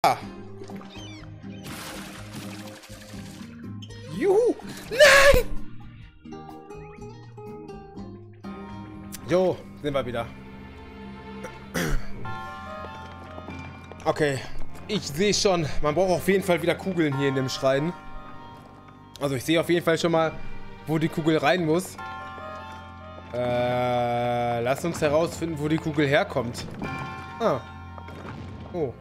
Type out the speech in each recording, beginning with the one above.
Ah. Juhu! Nein! Jo, sind wir wieder. Okay, ich sehe schon, man braucht auf jeden Fall wieder Kugeln hier in dem Schrein. Also ich sehe auf jeden Fall schon mal, wo die Kugel rein muss. Lass uns herausfinden, wo die Kugel herkommt. Ah. Oh.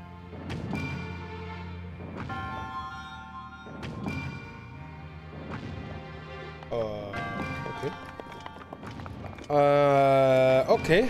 Okay. Okay.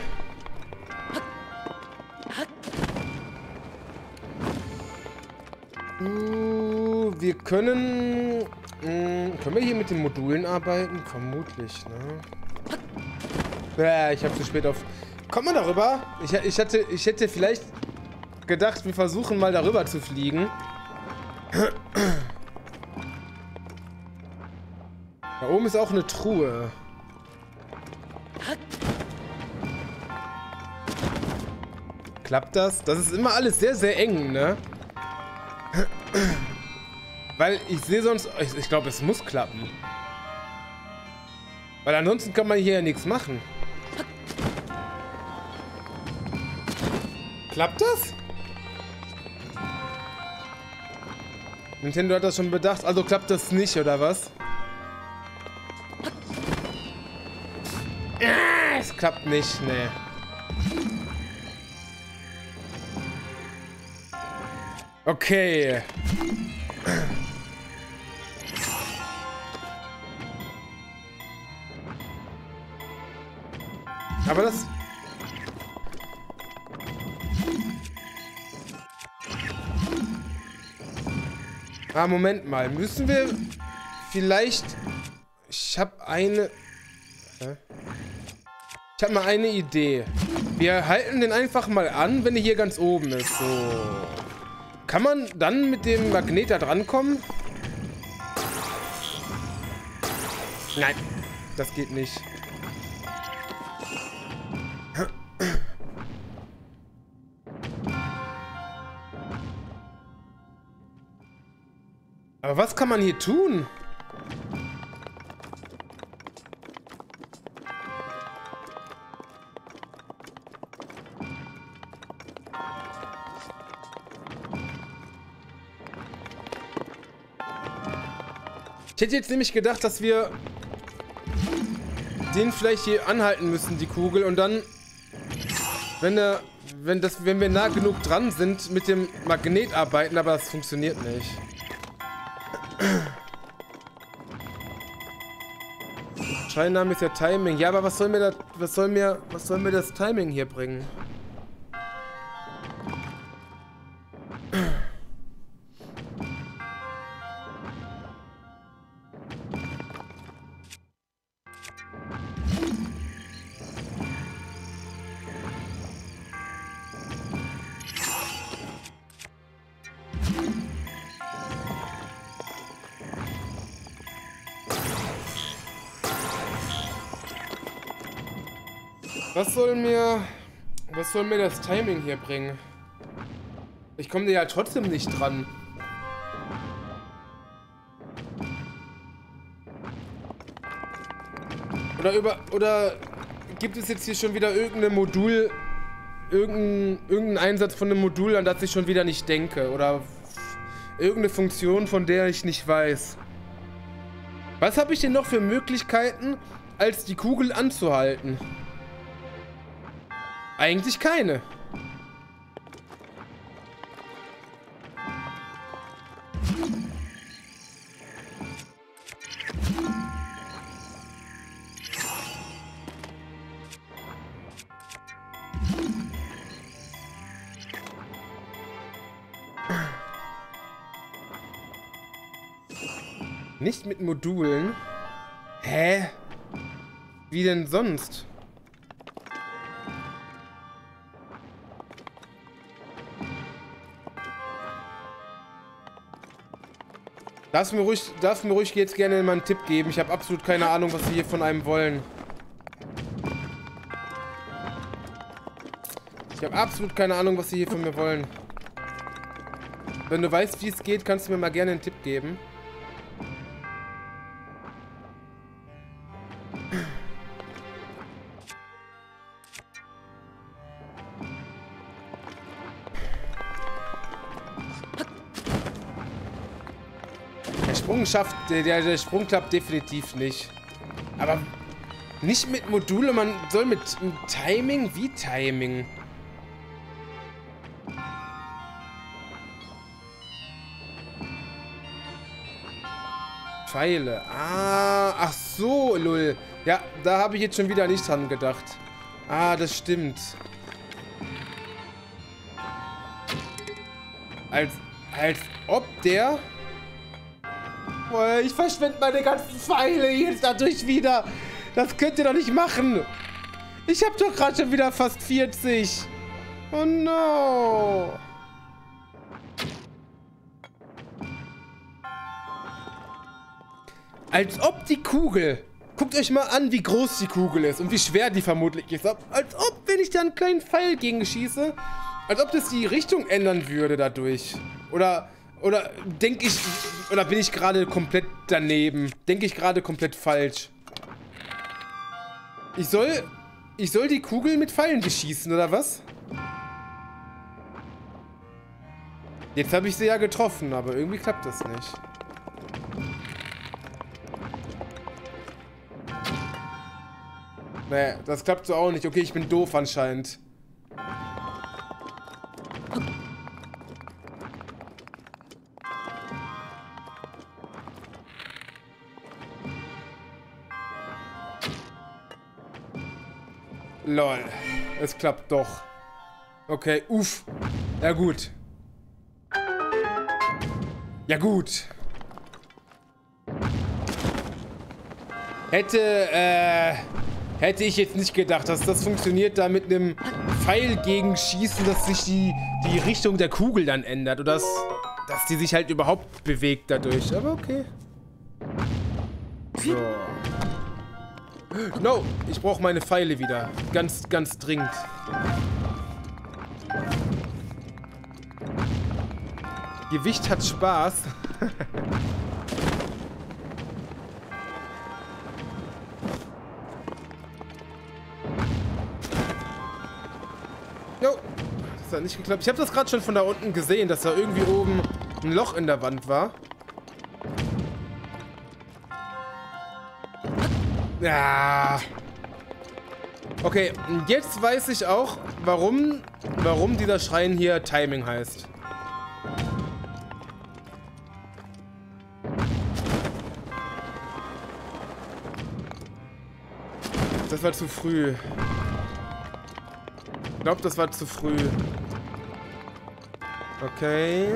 Wir können... können wir hier mit den Modulen arbeiten? Vermutlich, ne? Ich habe zu spät auf... Kommt man darüber? Ich hätte vielleicht gedacht, wir versuchen mal darüber zu fliegen. Da oben ist auch eine Truhe. Klappt das? Das ist immer alles sehr, sehr eng, ne? Weil ich sehe sonst... Ich glaube, es muss klappen. Weil ansonsten kann man hier ja nichts machen. Klappt das? Nintendo hat das schon bedacht. Also klappt das nicht, oder was? Es klappt nicht, ne. Okay. Aber das... Ah, Moment mal. Müssen wir vielleicht... Ich habe eine... Ich habe mal eine Idee. Wir halten den einfach mal an, wenn er hier ganz oben ist. So. Kann man dann mit dem Magnet da drankommen? Nein, das geht nicht. Aber was kann man hier tun? Ich hätte jetzt nämlich gedacht, dass wir den vielleicht hier anhalten müssen, die Kugel, und dann, wenn wir nah genug dran sind, mit dem Magnet arbeiten, aber das funktioniert nicht. Scheinname ist ja Timing. Ja, aber was soll mir das Timing hier bringen? Was soll mir das Timing hier bringen? Ich komme dir ja trotzdem nicht dran. Oder gibt es jetzt hier schon wieder irgendein Modul, irgendeinen Einsatz von einem Modul, an das ich schon wieder nicht denke? Oder irgendeine Funktion, von der ich nicht weiß? Was habe ich denn noch für Möglichkeiten, als die Kugel anzuhalten? Eigentlich keine. Nicht mit Modulen? Hä? Wie denn sonst? Darfst mir ruhig jetzt gerne mal einen Tipp geben. Ich habe absolut keine Ahnung, was sie hier von einem wollen. Ich habe absolut keine Ahnung, was sie hier von mir wollen. Wenn du weißt, wie es geht, kannst du mir mal gerne einen Tipp geben. Der Sprung klappt definitiv nicht. Aber nicht mit Module, man soll mit Timing? Wie Timing? Pfeile. Ah, ach so, lol. Ja, da habe ich jetzt schon wieder nicht dran gedacht. Ah, das stimmt. Als ob der... Ich verschwende meine ganzen Pfeile jetzt dadurch wieder. Das könnt ihr doch nicht machen. Ich habe doch gerade schon wieder fast 40. Oh no. Als ob die Kugel... Guckt euch mal an, wie groß die Kugel ist und wie schwer die vermutlich ist. Als ob, wenn ich da einen kleinen Pfeil gegen schieße, als ob das die Richtung ändern würde dadurch. Oder denke ich... Oder bin ich gerade komplett daneben? Denke ich gerade komplett falsch? Ich soll die Kugel mit Pfeilen beschießen, oder was? Jetzt habe ich sie ja getroffen, aber irgendwie klappt das nicht. Nee, das klappt so auch nicht. Okay, ich bin doof anscheinend. Lol. Es klappt doch. Okay, uff. Ja gut. Ja gut. Hätte ich jetzt nicht gedacht, dass das funktioniert, da mit einem Pfeil gegenschießen, dass sich die Richtung der Kugel dann ändert. Oder dass die sich halt überhaupt bewegt dadurch. Aber okay. So. No, ich brauche meine Pfeile wieder. Ganz, ganz dringend. Gewicht hat Spaß. Jo, das hat nicht geklappt. Ich habe das gerade schon von da unten gesehen, dass da irgendwie oben ein Loch in der Wand war. Ja. Okay, jetzt weiß ich auch, warum dieser Schrein hier Timing heißt. Das war zu früh. Ich glaube, das war zu früh. Okay.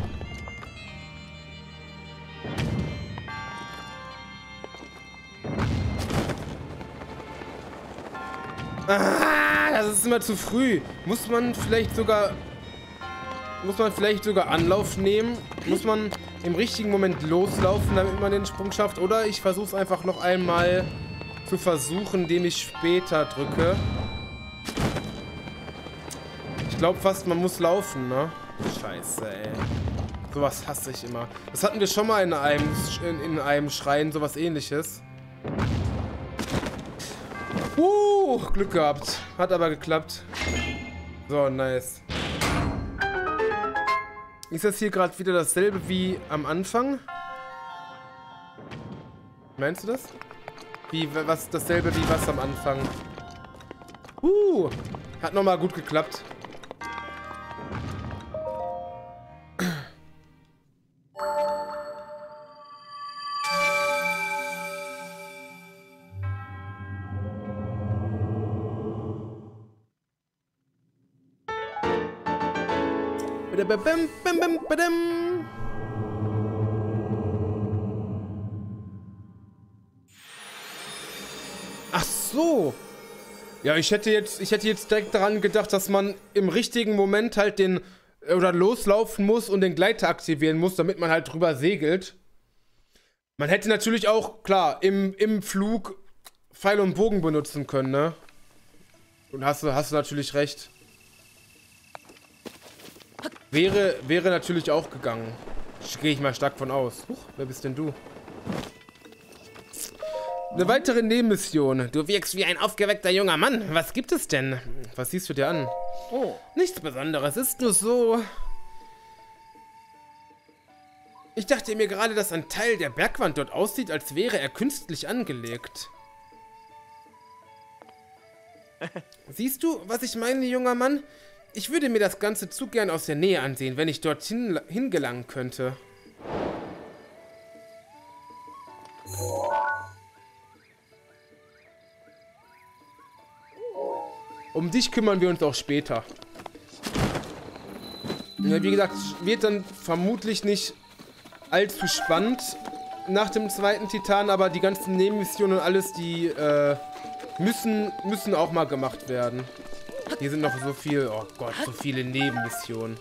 Ah, das ist immer zu früh. Muss man vielleicht sogar Anlauf nehmen? Muss man im richtigen Moment loslaufen, damit man den Sprung schafft? Oder ich versuche es einfach noch einmal zu versuchen, indem ich später drücke. Ich glaube fast, man muss laufen, ne? Scheiße, ey. Sowas hasse ich immer. Das hatten wir schon mal in einem Schrein, sowas Ähnliches. Glück gehabt. Hat aber geklappt. So, nice. Ist das hier gerade wieder dasselbe wie am Anfang? Meinst du das? Dasselbe wie was am Anfang? Hat nochmal gut geklappt. Ach so. Ja, ich hätte jetzt direkt daran gedacht, dass man im richtigen Moment halt loslaufen muss und den Gleiter aktivieren muss, damit man halt drüber segelt. Man hätte natürlich auch, klar, im Flug Pfeil und Bogen benutzen können, ne? Und hast du natürlich recht. Wäre natürlich auch gegangen. Gehe ich mal stark von aus. Huch, wer bist denn du? Eine weitere Nebenmission. Du wirkst wie ein aufgeweckter junger Mann. Was gibt es denn? Was siehst du dir an? Oh, nichts Besonderes. Ist nur so... Ich dachte mir gerade, dass ein Teil der Bergwand dort aussieht, als wäre er künstlich angelegt. Siehst du, was ich meine, junger Mann? Ich würde mir das Ganze zu gern aus der Nähe ansehen, wenn ich dorthin hingelangen könnte. Um dich kümmern wir uns auch später. Ja, wie gesagt, wird dann vermutlich nicht allzu spannend nach dem zweiten Titan, aber die ganzen Nebenmissionen und alles, die müssen auch mal gemacht werden. Hier sind noch so viel, oh Gott, so viele Nebenmissionen.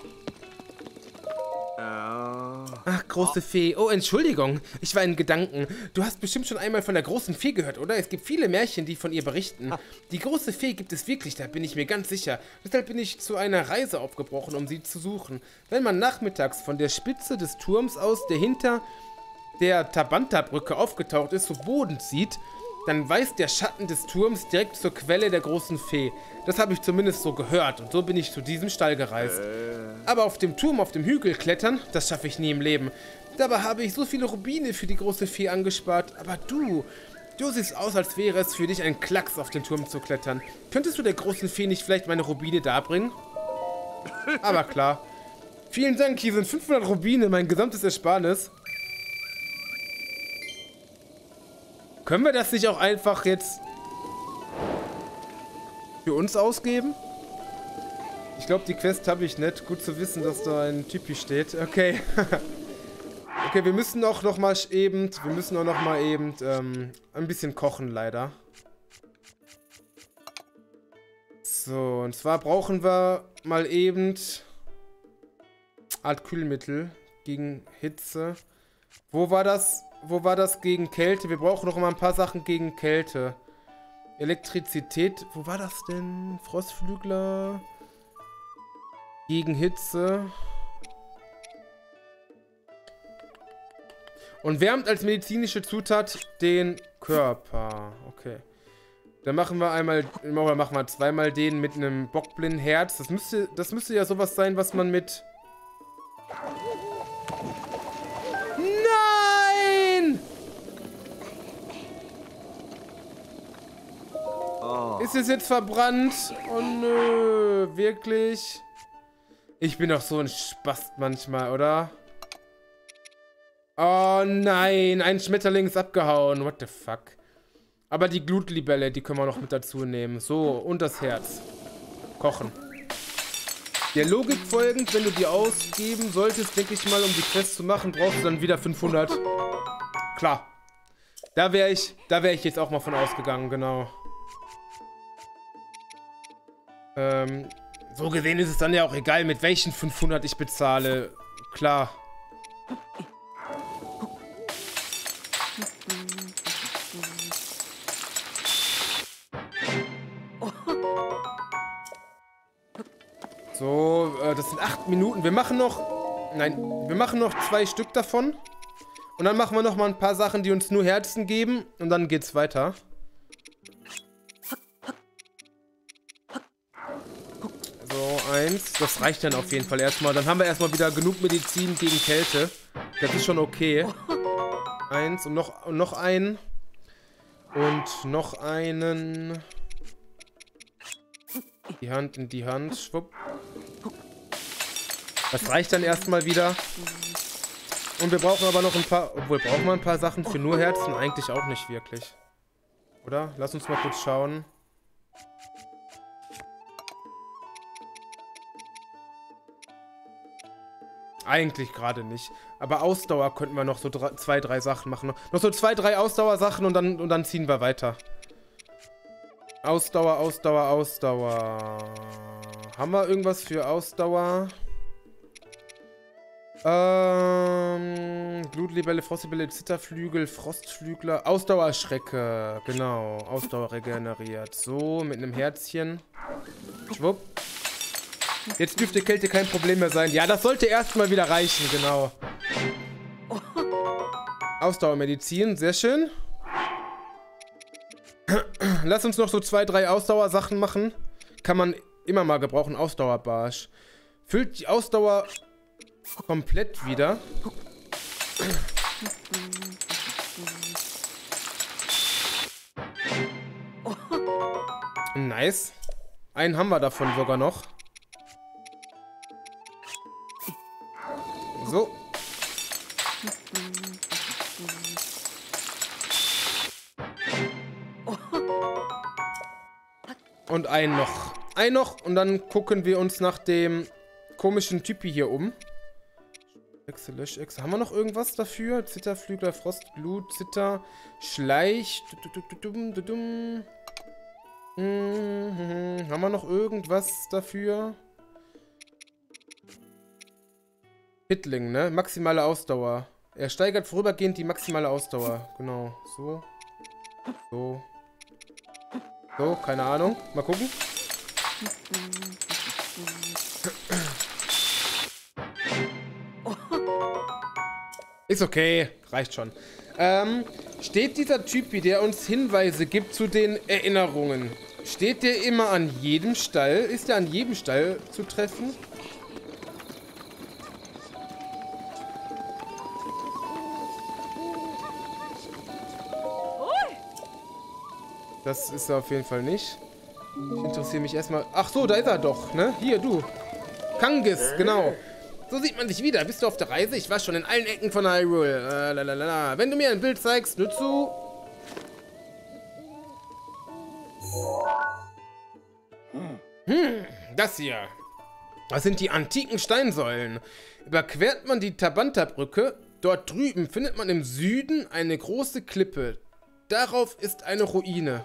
Ach, große Fee. Oh, Entschuldigung. Ich war in Gedanken. Du hast bestimmt schon einmal von der großen Fee gehört, oder? Es gibt viele Märchen, die von ihr berichten. Die große Fee gibt es wirklich, da bin ich mir ganz sicher. Deshalb bin ich zu einer Reise aufgebrochen, um sie zu suchen. Wenn man nachmittags von der Spitze des Turms aus, der hinter der Tabanta-Brücke aufgetaucht ist, so bodend sieht, dann weist der Schatten des Turms direkt zur Quelle der großen Fee. Das habe ich zumindest so gehört und so bin ich zu diesem Stall gereist. Aber auf dem Turm, auf dem Hügel klettern, das schaffe ich nie im Leben. Dabei habe ich so viele Rubine für die große Fee angespart. Aber du siehst aus, als wäre es für dich ein Klacks, auf den Turm zu klettern. Könntest du der großen Fee nicht vielleicht meine Rubine darbringen? Aber klar. Vielen Dank, hier sind 500 Rubine, mein gesamtes Ersparnis. Können wir das nicht auch einfach jetzt für uns ausgeben? Ich glaube, die Quest habe ich nicht. Gut zu wissen, dass da ein Typi steht. Okay. Okay, wir müssen auch noch mal eben ein bisschen kochen, leider. So, und zwar brauchen wir mal eben Art Kühlmittel gegen Hitze. Wo war das gegen Kälte? Wir brauchen noch mal ein paar Sachen gegen Kälte. Elektrizität. Wo war das denn? Frostflügler. Gegen Hitze. Und wärmt als medizinische Zutat den Körper. Okay. Dann machen wir zweimal den mit einem Bockblin-Herz. Das müsste ja sowas sein, was man mit... Nein! Ist es jetzt verbrannt? Oh nö, wirklich? Ich bin doch so ein Spast manchmal, oder? Oh nein, ein Schmetterling ist abgehauen. What the fuck? Aber die Glutlibelle, die können wir noch mit dazu nehmen. So, und das Herz. Kochen. Der Logik folgend, wenn du die ausgeben solltest, denke ich mal, um die Quest zu machen, brauchst du dann wieder 500. Klar. Da wäre ich jetzt auch mal von ausgegangen, genau. So gesehen ist es dann ja auch egal, mit welchen 500 ich bezahle. Klar. So, das sind 8 Minuten. Wir machen noch 2 Stück davon. Und dann machen wir noch mal ein paar Sachen, die uns nur Herzen geben. Und dann geht's weiter. So, 1. Das reicht dann auf jeden Fall erstmal. Dann haben wir erstmal wieder genug Medizin gegen Kälte. Das ist schon okay. 1 und noch einen. Und noch einen. Die Hand in die Hand. Schwupp. Das reicht dann erstmal wieder. Und wir brauchen aber noch ein paar... Obwohl, brauchen wir ein paar Sachen für nur Herzen? Eigentlich auch nicht wirklich. Oder? Lass uns mal kurz schauen. Eigentlich gerade nicht. Aber Ausdauer könnten wir noch so 2, 3 Sachen machen. Noch so 2, 3 Ausdauersachen und dann ziehen wir weiter. Ausdauer, Ausdauer, Ausdauer. Haben wir irgendwas für Ausdauer? Glutlibelle, Frostlibelle, Zitterflügel, Frostflügler, Ausdauerschrecke. Genau, Ausdauer regeneriert. So, mit einem Herzchen. Schwupp. Jetzt dürfte Kälte kein Problem mehr sein. Ja, das sollte erstmal wieder reichen, genau. Ausdauermedizin, sehr schön. Lass uns noch so 2, 3 Ausdauersachen machen. Kann man immer mal gebrauchen. Ausdauerbarsch. Füllt die Ausdauer komplett wieder. Nice. Einen haben wir davon sogar noch. So. Und einen noch. Einen noch und dann gucken wir uns nach dem komischen Typi hier um. Echse, Löschechse. Haben wir noch irgendwas dafür? Zitterflügler, Frostglut, Zitter, Schleich. Haben wir noch irgendwas dafür? Hitling, ne? Maximale Ausdauer. Er steigert vorübergehend die maximale Ausdauer. Genau. So. So. So, keine Ahnung. Mal gucken. Ist okay. Reicht schon. Steht dieser Typi, der uns Hinweise gibt zu den Erinnerungen, steht der immer an jedem Stall? Ist der an jedem Stall zu treffen? Das ist er auf jeden Fall nicht. Ich interessiere mich erstmal... Ach so, da ist er doch, ne? Hier, du. Kangis, genau. So sieht man dich wieder. Bist du auf der Reise? Ich war schon in allen Ecken von Hyrule. Wenn du mir ein Bild zeigst, nur zu... Das hier. Das sind die antiken Steinsäulen. Überquert man die Tabanta-Brücke, dort drüben findet man im Süden eine große Klippe. Darauf ist eine Ruine.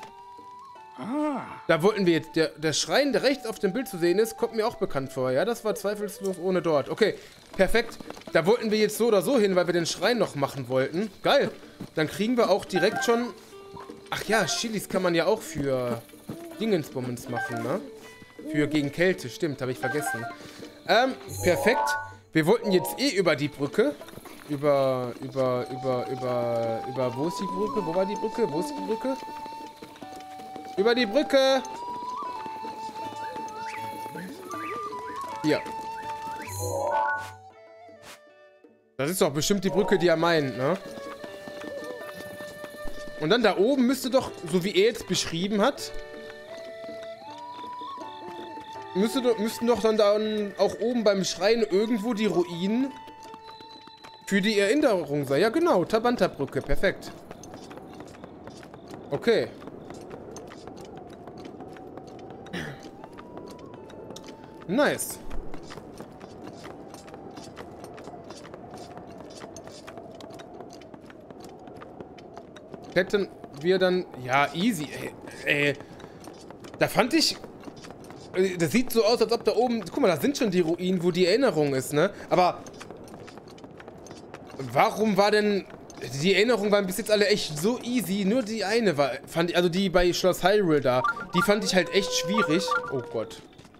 Da wollten wir jetzt... Der Schrein, der rechts auf dem Bild zu sehen ist, kommt mir auch bekannt vor. Ja, das war zweifellos ohne dort. Okay, perfekt. Da wollten wir jetzt so oder so hin, weil wir den Schrein noch machen wollten. Geil. Dann kriegen wir auch direkt schon... Ach ja, Chilis kann man ja auch für Dingensbummens machen, ne? Für gegen Kälte, stimmt, habe ich vergessen. Perfekt. Wir wollten jetzt eh über die Brücke. Über, wo ist die Brücke? Wo war die Brücke? Wo ist die Brücke? Über die Brücke! Hier. Das ist doch bestimmt die Brücke, die er meint, ne? Und dann da oben müsste doch, so wie er jetzt beschrieben hat, müssten doch dann auch oben beim Schrein irgendwo die Ruinen für die Erinnerung sein. Ja, genau, Tabanta-Brücke, perfekt. Okay. Nice. Hätten wir dann... Ja, easy. Ey. Da fand ich... Das sieht so aus, als ob da oben... Guck mal, da sind schon die Ruinen, wo die Erinnerung ist, ne? Aber... Warum war denn... Die Erinnerungen waren bis jetzt alle echt so easy. Nur die eine war... Fand ich, also die bei Schloss Hyrule da. Die fand ich halt echt schwierig. Oh Gott.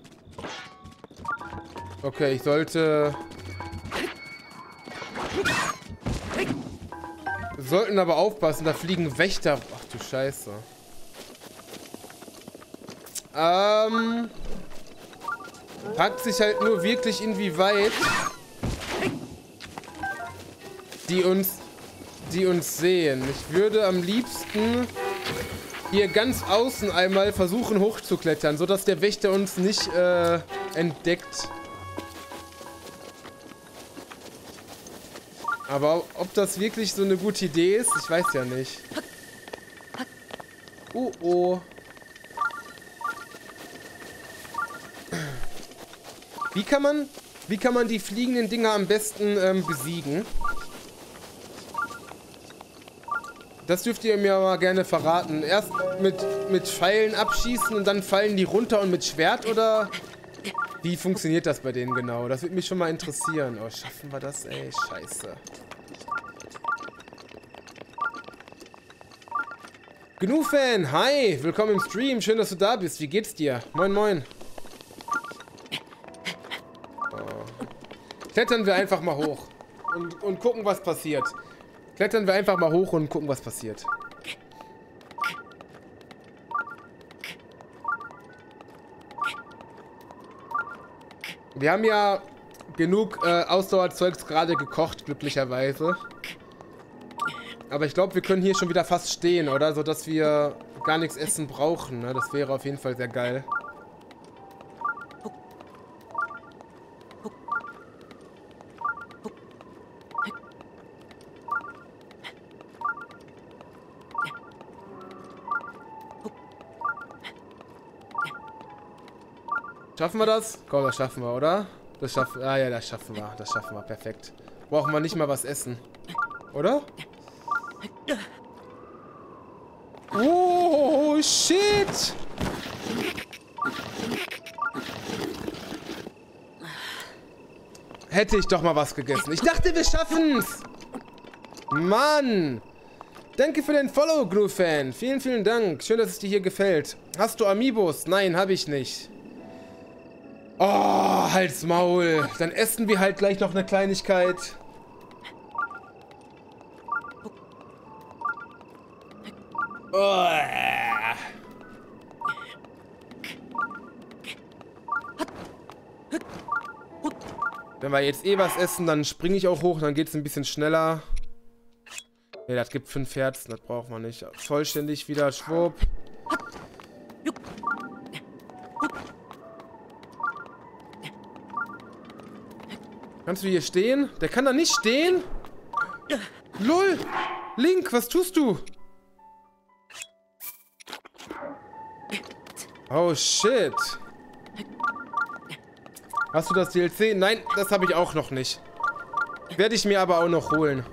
Okay, ich sollte... Wir sollten aber aufpassen, da fliegen Wächter. Ach du Scheiße. Fragt sich halt nur wirklich, inwieweit die uns sehen. Ich würde am liebsten hier ganz außen einmal versuchen hochzuklettern, sodass der Wächter uns nicht entdeckt. Aber ob das wirklich so eine gute Idee ist, ich weiß ja nicht. Oh, oh. Wie kann man die fliegenden Dinger am besten besiegen? Das dürft ihr mir mal gerne verraten. Erst mit Pfeilen abschießen und dann fallen die runter und mit Schwert, oder wie funktioniert das bei denen genau? Das würde mich schon mal interessieren. Oh, schaffen wir das, ey? Scheiße. Gnu-Fan, hi! Willkommen im Stream, schön, dass du da bist. Wie geht's dir? Moin, moin. Klettern wir einfach mal hoch. Und gucken, was passiert. Klettern wir einfach mal hoch und gucken, was passiert. Wir haben ja genug Ausdauerzeugs gerade gekocht, glücklicherweise. Aber ich glaube, wir können hier schon wieder fast stehen, oder? Sodass wir gar nichts essen brauchen, ne? Das wäre auf jeden Fall sehr geil. Schaffen wir das? Komm, das schaffen wir, oder? Das schaffen wir. Ah ja, das schaffen wir. Das schaffen wir. Perfekt. Brauchen wir nicht mal was essen. Oder? Oh, shit! Hätte ich doch mal was gegessen. Ich dachte, wir schaffen's! Mann! Danke für den Follow, Gru-Fan. Vielen, vielen Dank. Schön, dass es dir hier gefällt. Hast du Amiibos? Nein, habe ich nicht. Oh, halt's Maul. Dann essen wir halt gleich noch eine Kleinigkeit. Oh. Wenn wir jetzt eh was essen, dann springe ich auch hoch, dann geht's ein bisschen schneller. Ne, das gibt 5 Herzen, das braucht man nicht. Vollständig wieder, schwupp. Kannst du hier stehen? Der kann da nicht stehen? LOL! Link, was tust du? Oh, shit. Hast du das DLC? Nein, das habe ich auch noch nicht. Werde ich mir aber auch noch holen.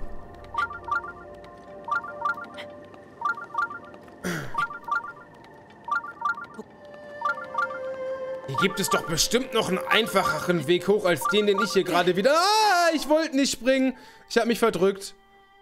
Hier gibt es doch bestimmt noch einen einfacheren Weg hoch als den ich hier gerade wieder... Ah, ich wollte nicht springen. Ich habe mich verdrückt.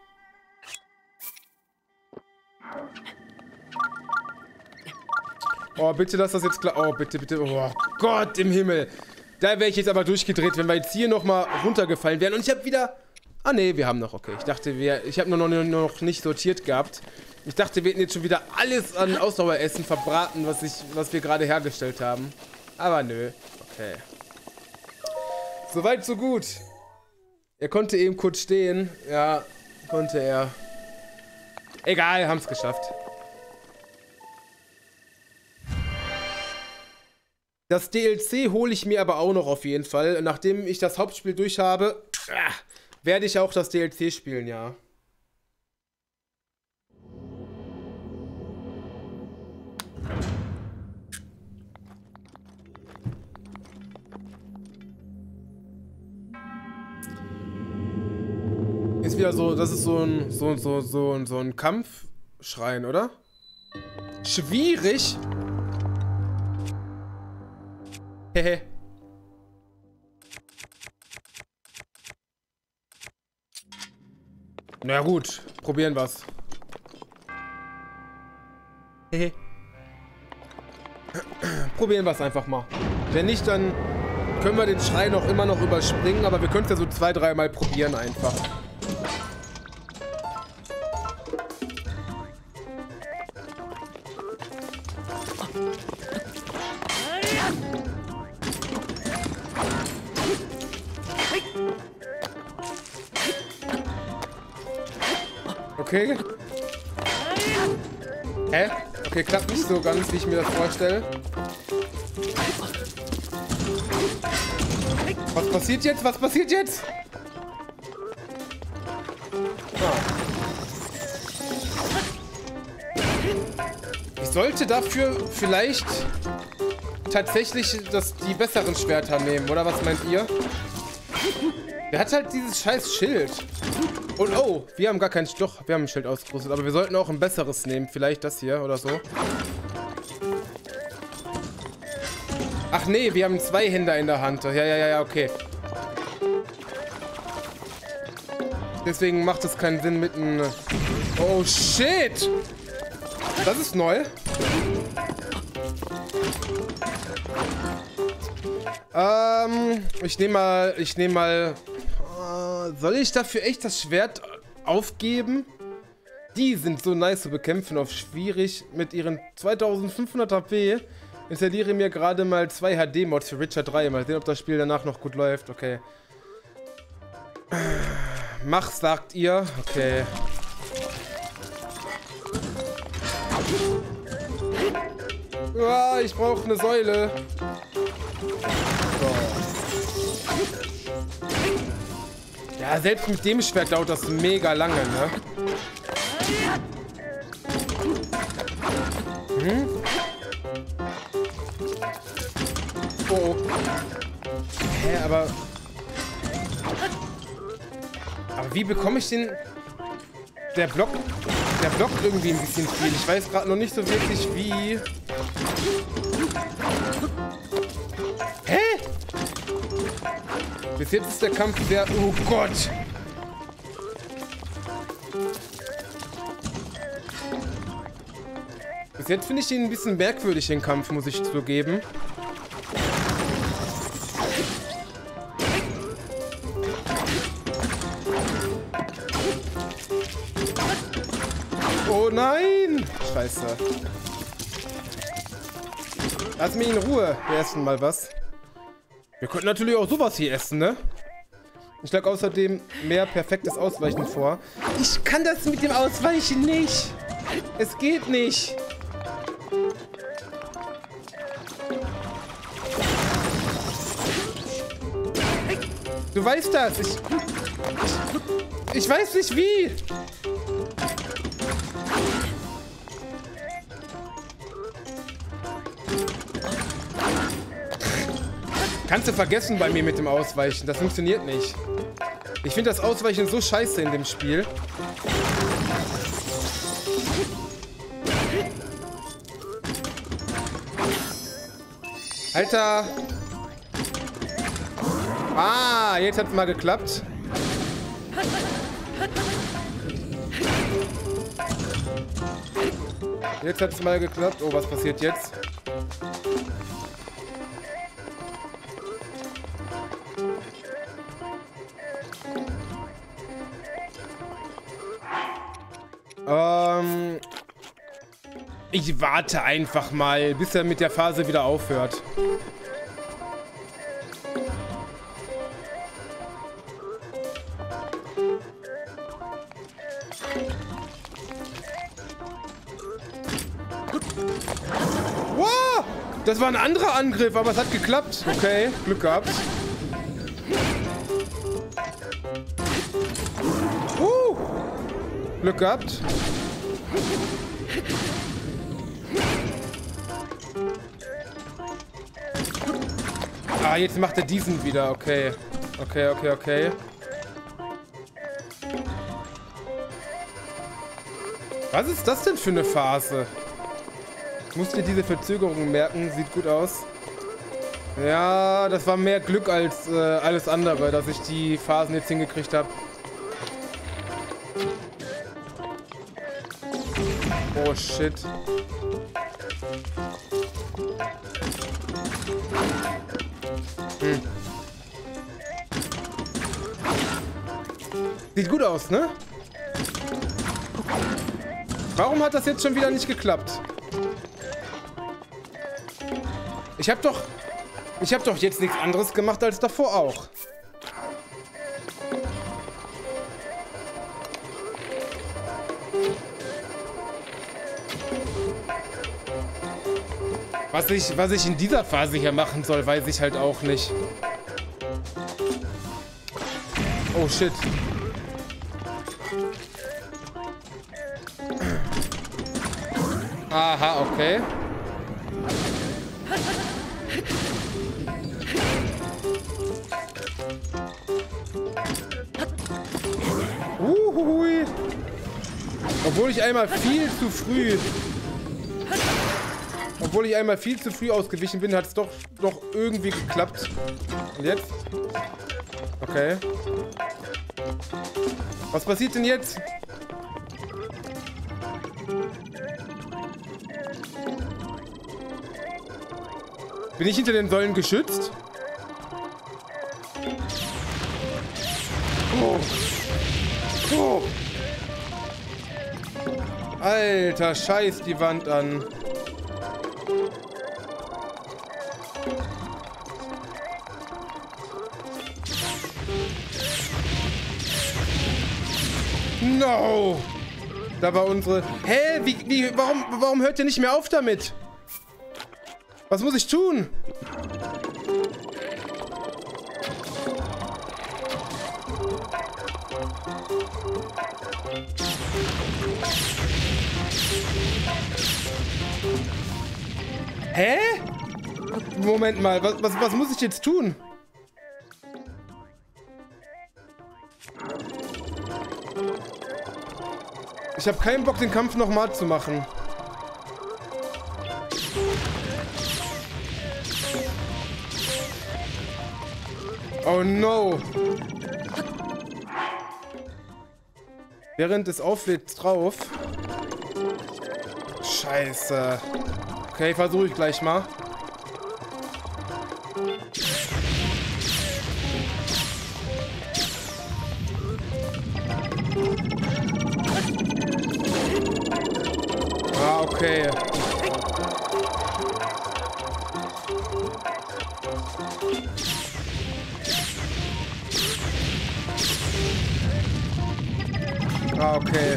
Oh, bitte lass das jetzt klar... Oh, bitte, bitte. Oh Gott im Himmel. Da wäre ich jetzt aber durchgedreht, wenn wir jetzt hier nochmal runtergefallen wären. Und ich habe wieder... Ah, nee, wir haben noch. Okay, ich dachte, ich habe noch nicht sortiert gehabt. Ich dachte, wir hätten jetzt schon wieder alles an Ausdaueressen verbraten, was wir gerade hergestellt haben. Aber nö. Okay. Soweit, so gut. Er konnte eben kurz stehen. Ja, konnte er. Egal, haben es geschafft. Das DLC hole ich mir aber auch noch auf jeden Fall. Nachdem ich das Hauptspiel durch habe, werde ich auch das DLC spielen, ja. Ist wieder so, das ist so ein Kampfschrein, oder? Schwierig. Hehe. Na gut, probieren wir's. Hehe. Probieren wir's einfach mal. Wenn nicht, dann können wir den Schrein auch immer noch überspringen, aber wir können es ja so 2-3 Mal probieren einfach. Okay. Hä? Okay, klappt nicht so ganz, wie ich mir das vorstelle. Was passiert jetzt? Was passiert jetzt? Ich sollte dafür vielleicht tatsächlich die besseren Schwerter nehmen, oder was meint ihr? Der hat halt dieses scheiß Schild. Und oh, wir haben gar kein... Doch, wir haben ein Schild ausgerüstet, aber wir sollten auch ein besseres nehmen. Vielleicht das hier oder so. Ach nee, wir haben 2 Händer in der Hand. Ja, okay. Deswegen macht es keinen Sinn mit einem... Oh, shit! Das ist neu. Ich nehme mal... soll ich dafür echt das Schwert aufgeben? Die sind so nice zu bekämpfen auf schwierig mit ihren 2500 HP. Installiere mir gerade mal 2 HD-Mods für Witcher 3. Mal sehen, ob das Spiel danach noch gut läuft. Okay. Mach, sagt ihr. Okay. Ich brauche eine Säule. So. Ja, selbst mit dem Schwert dauert das mega lange, ne? Oh. Hä, aber wie bekomme ich den... Der blockt irgendwie ein bisschen viel. Ich weiß gerade noch nicht so wirklich wie... Hä? Bis jetzt ist der Kampf sehr... Oh Gott! Bis jetzt finde ich ihn ein bisschen merkwürdig, den Kampf, muss ich zugeben. Oh nein! Scheiße. Lass mich in Ruhe. Wir essen mal was. Wir könnten natürlich auch sowas hier essen, ne? Ich schlage außerdem mehr perfektes Ausweichen vor. Ich kann das mit dem Ausweichen nicht. Es geht nicht. Du weißt das. Ich weiß nicht wie. Kannst du vergessen bei mir mit dem Ausweichen. Das funktioniert nicht. Ich finde das Ausweichen so scheiße in dem Spiel. Alter. Ah, jetzt hat's mal geklappt. Jetzt hat's mal geklappt. Oh, was passiert jetzt? Ich warte einfach mal, bis er mit der Phase wieder aufhört. Wow! Das war ein anderer Angriff, aber es hat geklappt. Okay, Glück gehabt. Glück gehabt. Ah, jetzt macht er diesen wieder. Okay. Okay. Was ist das denn für eine Phase? Ich muss dir diese Verzögerung merken. Sieht gut aus. Ja, das war mehr Glück als alles andere, dass ich die Phasen jetzt hingekriegt habe. Oh, shit. Sieht gut aus, ne? Warum hat das jetzt schon wieder nicht geklappt? Ich hab doch jetzt nichts anderes gemacht als davor auch. Was ich in dieser Phase hier machen soll, weiß ich halt auch nicht. Oh shit. Aha, okay. Uhui. Obwohl ich einmal viel zu früh ausgewichen bin, hat es doch irgendwie geklappt. Und jetzt? Okay. Was passiert denn jetzt? Bin ich hinter den Säulen geschützt? Oh. Alter, scheiß die Wand an. No! Da war unsere... Hä? Warum hört ihr nicht mehr auf damit? Was muss ich tun? Hä? Moment mal, was muss ich jetzt tun? Ich habe keinen Bock, den Kampf nochmal zu machen. Oh no. Während es auflädt drauf. Scheiße. Okay, versuche ich gleich mal. Ah, okay. Ah, okay.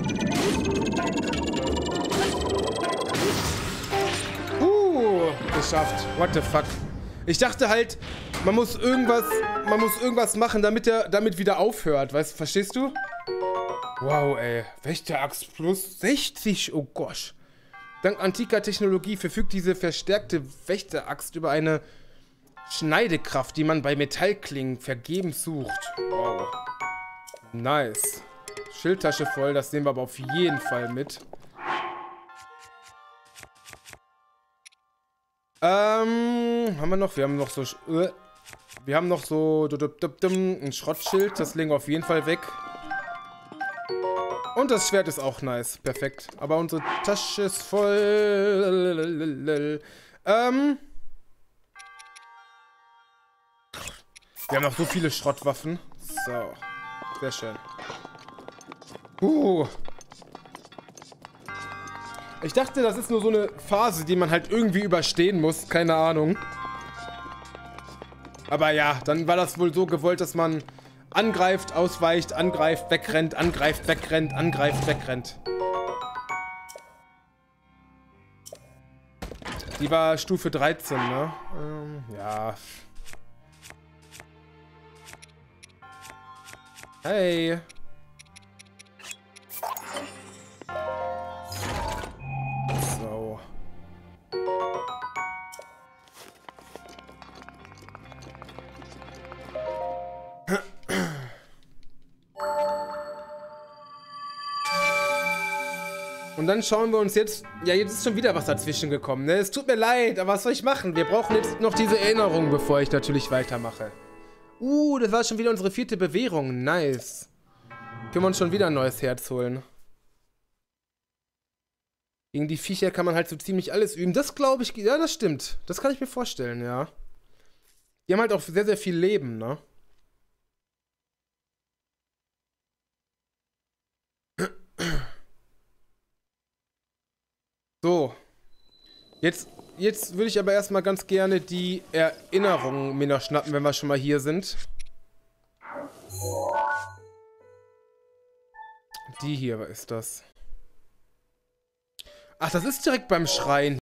Geschafft. What the fuck? Ich dachte halt, man muss irgendwas machen, damit wieder aufhört. Weißt du, verstehst du? Wow, ey. Wächteraxt plus 60. Oh gosh. Dank antiker Technologie verfügt diese verstärkte Wächteraxt über eine Schneidekraft, die man bei Metallklingen vergebens sucht. Wow. Nice. Schildtasche voll, das nehmen wir aber auf jeden Fall mit. Haben wir noch? Wir haben noch so... Wir haben noch so... Ein Schrottschild, das legen wir auf jeden Fall weg. Und das Schwert ist auch nice. Perfekt. Aber unsere Tasche ist voll. Wir haben noch so viele Schrottwaffen. So. Sehr schön. Ich dachte, das ist nur so eine Phase, die man halt irgendwie überstehen muss. Keine Ahnung. Aber ja, dann war das wohl so gewollt, dass man angreift, ausweicht, angreift, wegrennt, angreift, wegrennt, angreift, wegrennt. Die war Stufe 13, ne? Ja. Hey. So. Und dann schauen wir uns jetzt... Ja, jetzt ist schon wieder was dazwischen gekommen, ne? Es tut mir leid, aber was soll ich machen? Wir brauchen jetzt noch diese Erinnerung, bevor ich natürlich weitermache. Das war schon wieder unsere 4. Bewährung. Nice. Können wir uns schon wieder ein neues Herz holen. Gegen die Viecher kann man halt so ziemlich alles üben. Das glaube ich... Ja, das stimmt. Das kann ich mir vorstellen, ja. Die haben halt auch sehr, sehr viel Leben, ne? So. Jetzt würde ich aber erstmal ganz gerne die Erinnerungen mir noch schnappen, wenn wir schon mal hier sind. Die hier ist das. Ach, das ist direkt beim Schrein.